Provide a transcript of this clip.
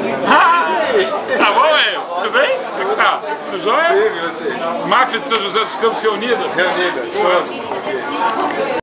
Tá bom, velho? Tudo bem? Como é que tá? Tudo jóia? Máfia de São José dos Campos reunida? Reunida.